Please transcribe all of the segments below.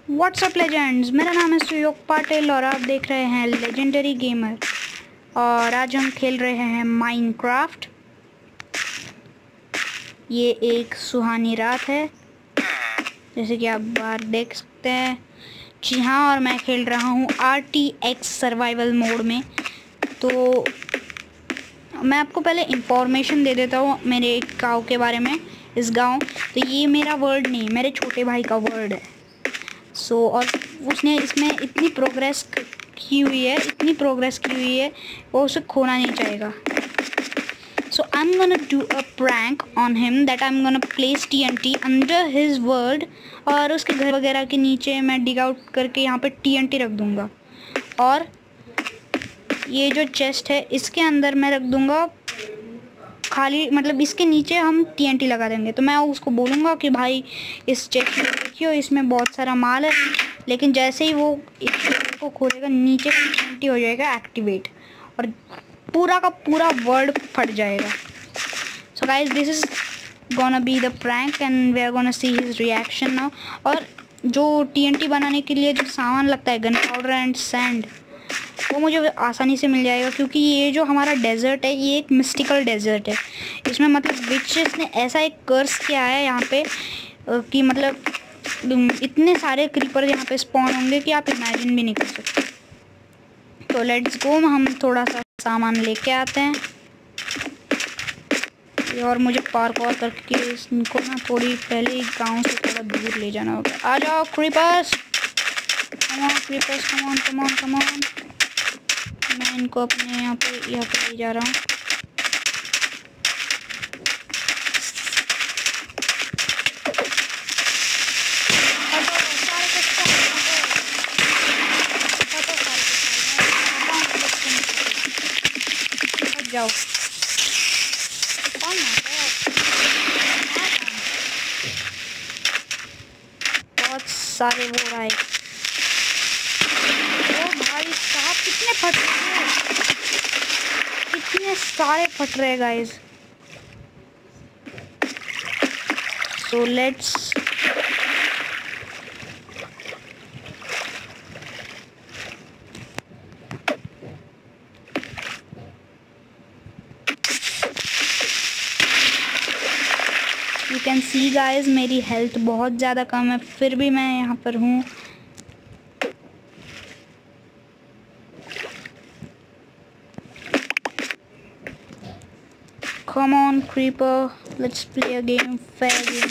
WhatsApp legends, मेरा नाम है सुयोग पाटिल और आप देख रहे हैं लेजेंडरी गेमर। और आज हम खेल रहे हैं माइनक्राफ्ट। ये एक सुहानी रात है, जैसे कि आप बाहर देख सकते हैं। जी हाँ, और मैं खेल रहा हूँ RTX सर्वाइवल मोड में। तो मैं आपको पहले इंफॉर्मेशन दे देता हूँ मेरे गाँव के बारे में। इस गाँव, तो ये मेरा वर्ल्ड नहीं, मेरे छोटे भाई का वर्ल्ड है। और उसने इसमें इतनी प्रोग्रेस की हुई है, वो उसे खोना नहीं चाहेगा। So I'm gonna do a prank on him that I'm gonna place TNT under his world, और उसके घर वगैरह के नीचे मैं डिग आउट करके यहाँ पे TNT रख दूँगा। और ये जो चेस्ट है इसके अंदर मैं रख दूँगा खाली, मतलब इसके नीचे हम TNT लगा देंगे। तो मैं उसको बोलूँगा कि भाई इस चेस्ट में देखियो, इसमें बहुत सारा माल है। लेकिन जैसे ही वो इसको खोलेगा, नीचे TNT हो जाएगा एक्टिवेट और पूरा का पूरा वर्ल्ड फट जाएगा। So guys, this is gonna be the prank and we are gonna see his reaction now. और जो TNT बनाने के लिए जो सामान लगता है, गन पाउडर एंड सैंड, वो मुझे आसानी से मिल जाएगा, क्योंकि ये जो हमारा डेजर्ट है ये एक मिस्टिकल डेजर्ट है। इसमें मतलब विचेस ने ऐसा एक कर्स किया है यहाँ पे कि मतलब इतने सारे क्रीपर यहाँ पे स्पॉन होंगे कि आप इमेजिन भी नहीं कर सकते। तो लेट्स गो, हम थोड़ा सा सामान लेके आते हैं। और मुझे पार्कौर करके इनको ना थोड़ी पहले गांव से थोड़ा दूर ले जाना होगा। आ जाओ creepers, come on creepers, come on come on come on. मैं इनको अपने यहाँ पे ले जा रहा हूँ। जाओ, बहुत सारे वो रहा है। ओ भाई साहब, कितने फट रहे हैं, कितने सारे फट रहे guys. So let's you can see guys, मेरी हेल्थ बहुत ज़्यादा कम है, फिर भी मैं यहाँ पर हूँ। Come on creeper, let's play a game, fair game.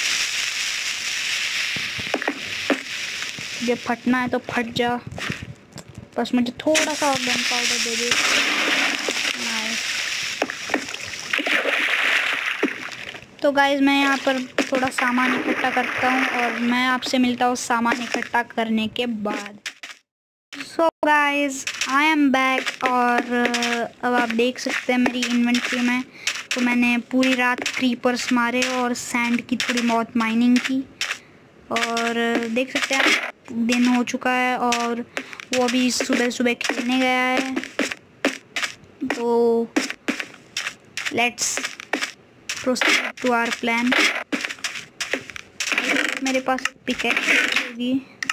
ये फटना है तो फट जा, बस मुझे थोड़ा सा और गन पाउडर दे दे। तो गाइज, मैं यहाँ पर थोड़ा सामान इकट्ठा करता हूँ और मैं आपसे मिलता हूँ सामान इकट्ठा करने के बाद। So guys, I am back. और अब आप देख सकते हैं मेरी इन्वेंट्री में, तो मैंने पूरी रात क्रीपर्स मारे और सैंड की थोड़ी बहुत माइनिंग की। और देख सकते हैं आप, दिन हो चुका है और वो अभी सुबह सुबह खेलने गया है। तो let's proceed to our plan. मेरे पास पिकैक्स होगी,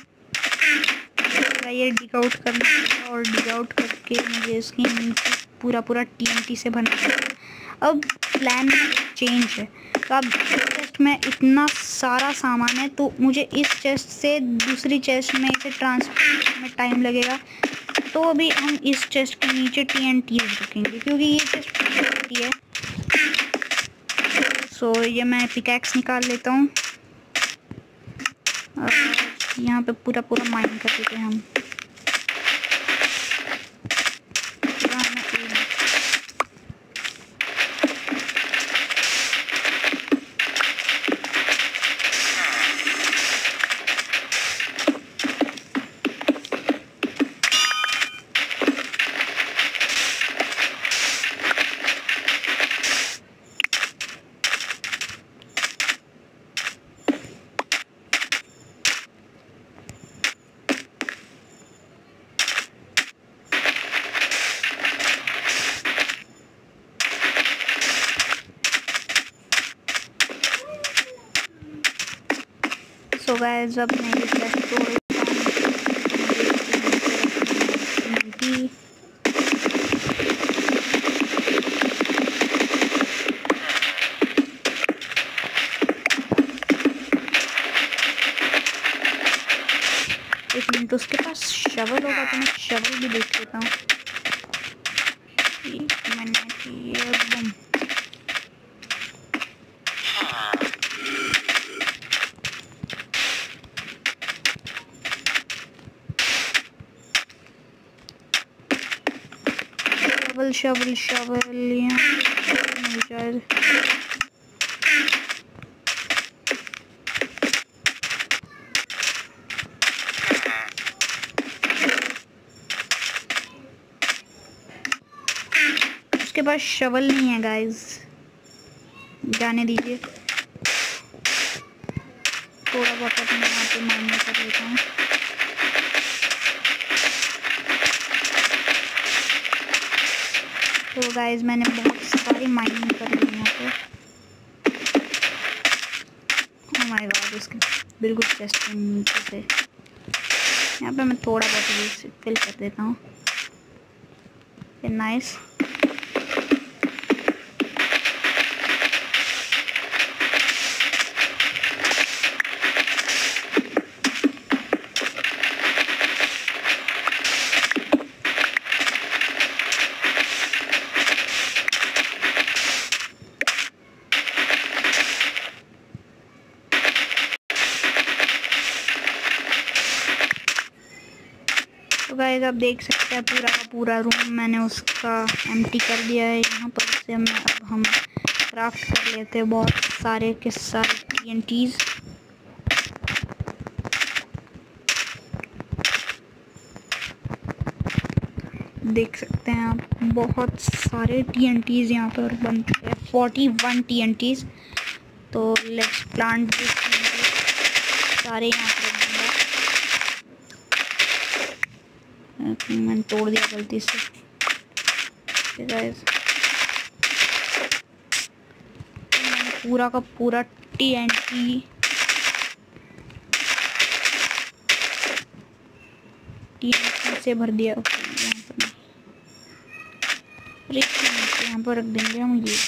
ये डिग आउट करना और डिग आउट करके मुझे इसके नीचे पूरा TNT से भरना। अब प्लान चेंज है। तो अब चेस्ट में इतना सारा सामान है, तो मुझे इस चेस्ट से दूसरी चेस्ट में इसे ट्रांसफर में टाइम लगेगा। तो अभी हम इस चेस्ट के नीचे TNT रखेंगे, क्योंकि ये चेस्ट TNT है। सो ये मैं पिकैक्स निकाल लेता हूँ। यहाँ पे पूरा माइन कर देते हैं हम। सो गाइस अब मैं ये चेस्ट तोड़ लेता हूँ। एक मिनट, उसके पास शवल होगा तो मैं शवल भी देख लेता हूँ। एक मिनट, ये बम शवल शवल यहाँ मिल जाए। उसके पास शवल नहीं है गाइस, जाने दीजिए। थोड़ा बहुत मैं यहाँ पे माइनिंग कर लेता हूँ। तो गाइस मैंने बहुत सारी माइनिंग कर ली यहाँ पे। ओह माय गॉड, इसके बिल्कुल चेस्ट के नीचे से यहाँ पे मैं थोड़ा बहुत ये फिल कर देता हूँ। नाइस। तो गाइस आप देख सकते हैं पूरा का पूरा रूम मैंने उसका एम्प्टी कर दिया है। यहाँ पर से अब हम क्राफ्ट कर लेते हैं बहुत सारे के सारे TNTs। देख सकते हैं आप बहुत सारे TNTs यहाँ पर बन चुके हैं, 41 TNTs। तो लेट्स प्लांट सारे यहाँ पर। मैंने तोड़ दिया गलती से। गाइस मैंने पूरा का पूरा TNT से भर दिया। यहाँ पर रख देंगे हम ये।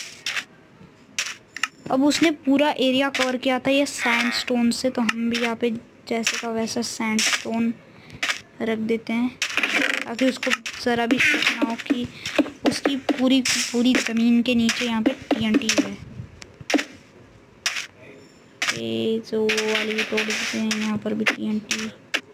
अब उसने पूरा एरिया कवर किया था ये सैंडस्टोन से, तो हम भी यहाँ पे जैसे का वैसा सैंडस्टोन रख देते हैं ताकि उसको ज़रा भी शक ना हो कि उसकी पूरी पूरी ज़मीन के नीचे यहाँ पे TNT है। ये जो वाली भी तोड़ देते हैं, यहाँ पर भी TNT।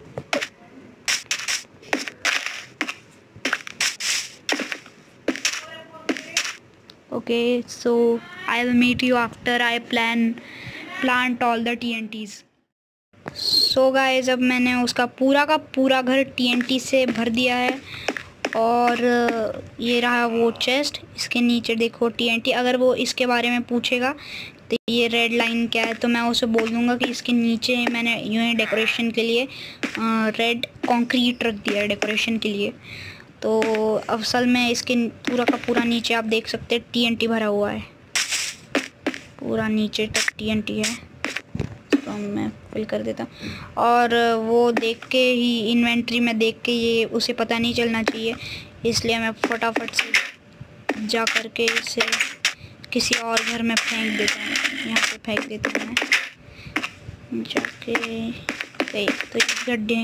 Okay so I will meet you after I plant all the TNTs। So guys अब मैंने उसका पूरा का पूरा घर TNT से भर दिया है। और ये रहा वो चेस्ट, इसके नीचे देखो TNT। अगर वो इसके बारे में पूछेगा तो ये रेड लाइन क्या है, तो मैं उसे बोल दूँगा कि इसके नीचे मैंने यूँ ही डेकोरेशन के लिए रेड कंक्रीट रख दिया है डेकोरेशन के लिए। तो असल में इसके पूरा का पूरा नीचे आप देख सकते हैं TNT भरा हुआ है, पूरा नीचे तक TNT है। तो मैं फिल कर देता हूँ। और वो देख के ही इन्वेंट्री में देख के ये उसे पता नहीं चलना चाहिए, इसलिए मैं फटाफट से जा कर के इसे किसी और घर में फेंक देता हूँ। यहाँ पे फेंक देता हूँ मैं जाके। तो इस गड्ढे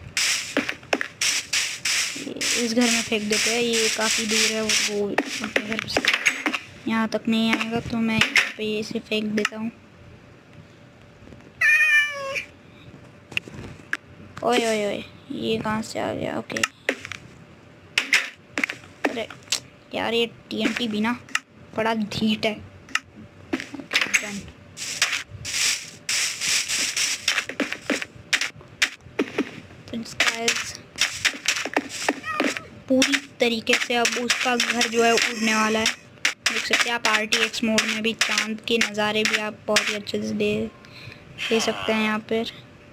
इस घर में फेंक देते हैं, ये काफ़ी दूर है वो घर से यहाँ तक नहीं आएगा, तो मैं यहाँ पे इसे फेंक देता हूँ। ओए ओए ओए, ये कहाँ से आ गया? ओके, अरे यार ये TNT भी ना बड़ा ढीठ है। Okay done. पूरी तरीके से अब उसका घर जो है उड़ने वाला है। देख सकते हैं आप RTX मोड में भी चांद के नज़ारे भी आप बहुत ही अच्छे से दे सकते हैं यहाँ पर।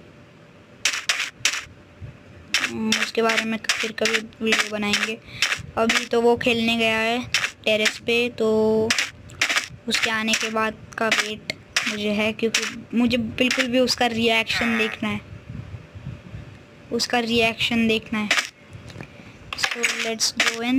उसके बारे में फिर कभी वीडियो बनाएंगे। अभी तो वो खेलने गया है टेरेस पे, तो उसके आने के बाद का वेट मुझे है, क्योंकि मुझे बिल्कुल भी उसका रिएक्शन देखना है, उसका रिएक्शन देखना है। सो लेट्स गो इन,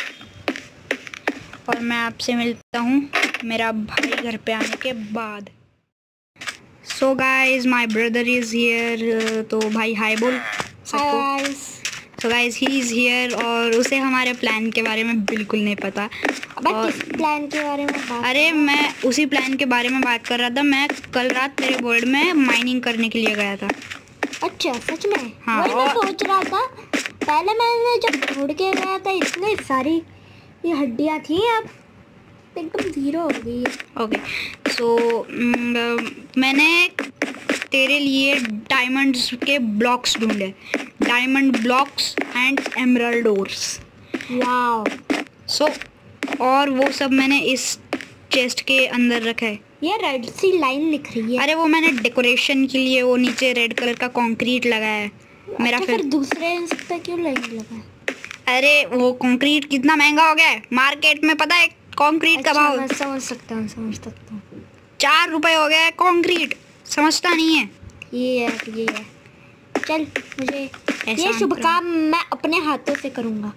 और मैं आपसे मिलता हूँ मेरा भाई घर पे आने के बाद। So guys my brother is here, तो भाई हाय बोल सबको। So guys he is here, और उसे हमारे प्लान के बारे में बिल्कुल नहीं पता। किस प्लान के बारे में बात? अरे मैं उसी प्लान के बारे में बात कर रहा था। मैं कल रात तेरे वर्ल्ड में माइनिंग करने के लिए गया था। अच्छा सच में? हाँ, वही मैं सोच रहा था, पहले मैंने जब ढूंढ के गया था इतनी सारी ये हड्डियाँ थी, अब एकदम जीरो हो गई है। ओके, सो मैंने तेरे लिए डायमंड्स के ब्लॉक्स ढूंढे, diamond blocks and emerald ores. Wow. So और वो सब मैंने इस चेस्ट के अंदर रखा है। ये रेड सी लाइन लिख रही है। अरे वो मैंने डेकोरेशन के लिए वो नीचे रेड कलर का कंक्रीट लगाया है मेरा। अच्छा, फिर दूसरे पे क्यों लाइन लगा है? अरे वो कंक्रीट कितना महंगा हो गया है मार्केट में, पता है कंक्रीट का भाव? मैं समझ सकता हूँ 4 रुपए हो गया है कंक्रीट, समझता नहीं है। ये है। चल, मुझे ये शुभ काम मैं अपने हाथों से करूँगा।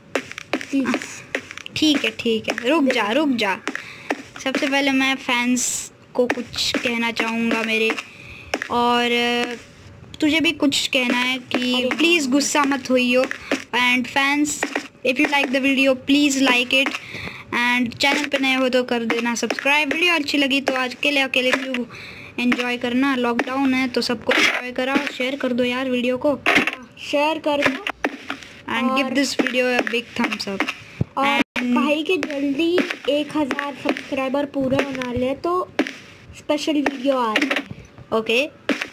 ठीक है, रुक जा। सबसे पहले मैं फैंस को कुछ कहना चाहूँगा मेरे, और तुझे भी कुछ कहना है कि प्लीज़ गुस्सा मत होइयो। And fans, if you like the video please like it, and channel पे नए हो तो कर देना सब्सक्राइब। वीडियो अच्छी लगी तो आज अकेले क्यों एंजॉय करना, लॉकडाउन है तो सबको एंजॉय कराओ। शेयर कर दो यार वीडियो को, शेयर कर दो, and give this video a big thumbs up. और भाई के जल्दी 1000 सब्सक्राइबर पूरे बना ले तो स्पेशल वीडियो आ रही है। ओके,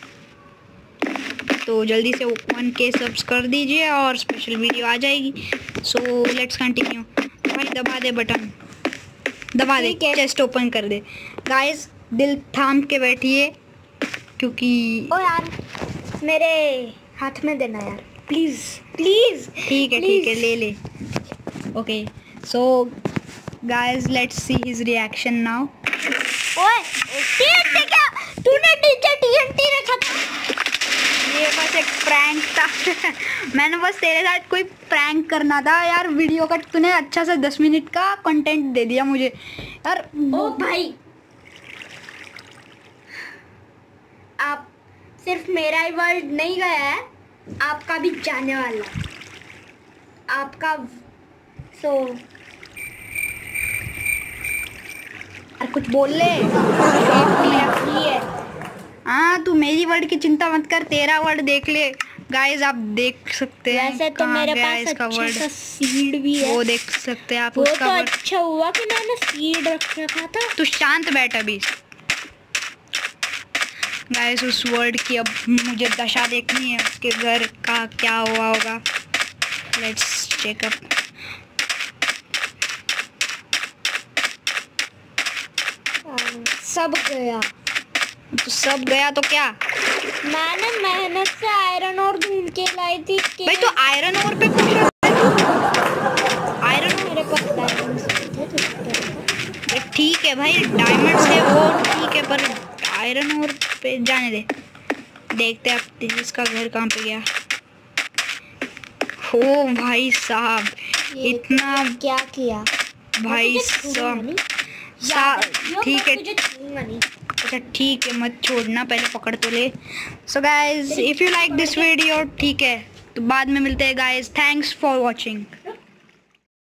तो जल्दी से 1K सब्स कर दीजिए और स्पेशल वीडियो आ जाएगी। So let's continue. भाई दबा दे बटन, दबा दे, चेस्ट ओपन कर दे। गाइस दिल थाम के बैठिए, क्योंकि ओ यार मेरे हाथ में देना यार, प्लीज़। ठीक है, ले। Okay, so guys let's see his reaction now. ओए TNT क्या? तूने नीचे TNT रखा था? ये बस एक प्रैंक था। मैंने बस तेरे साथ कोई प्रैंक करना था यार। वीडियो का तूने अच्छा सा 10 मिनट का कंटेंट दे दिया मुझे यार। ओ भाई, आप सिर्फ मेरा ही वर्ल्ड नहीं गया है, आपका भी जाने वाला है आपका। सो कुछ बोल ले। हाँ, तू मेरी वर्ड की चिंता मत कर, तेरा वर्ड देख ले। गाइस आप देख सकते हैं, वैसे तो मेरे पास अच्छा सा सीड भी है, वो देख सकते हैं आप। वो उसका तो अच्छा हुआ कि मैंने सीड रखा था। तू शांत बैठ अभी। गाइस उस वर्ड की अब मुझे दशा देखनी है, उसके घर का क्या हुआ होगा। Let's check up. सब गया। तो सब गया तो क्या? मैंने मेहनत से आयरन और ढूंढ के लाई थी। भाई तो आयरन और पे खुश है तू? आयरन मेरे पास डायमंड्स थे। ठीक है भाई, डायमंड्स है वो ठीक है, पर आयरन और पे जाने दे। देखते हैं अब इसका घर कहाँ पे गया। हो भाई साहब, इतना क्या किया भाई साहब। ठीक है, अच्छा ठीक है, मत छोड़ना, पहले पकड़ तो ले। So guys if you like this video, ठीक है, तो बाद में मिलते हैं गाइज। Thanks for watching.